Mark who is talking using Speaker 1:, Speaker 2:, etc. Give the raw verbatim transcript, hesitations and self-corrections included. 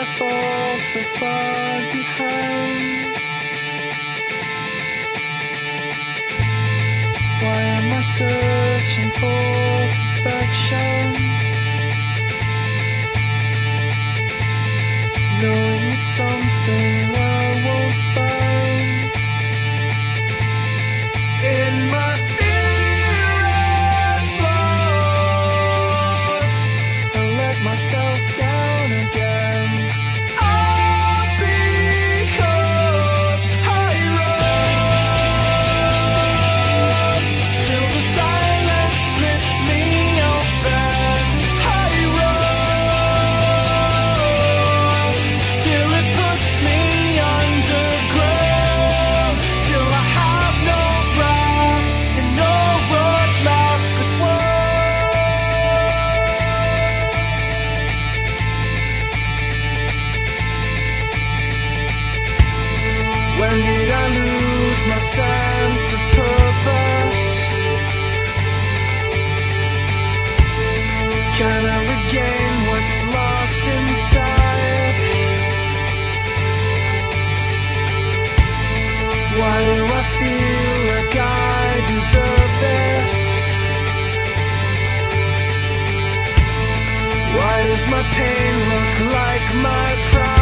Speaker 1: fall so far behind? Why am I searching for perfection, knowing it's something I won't find? In my fear and flaws, I let myself down again. All because I run till the silence splits me open. I run till it puts me underground, till I have no breath and no words left but one. When did I lose my sense of purpose? Can I regain what's lost inside? Why do I feel like I deserve this? Why does my pain look like my pride?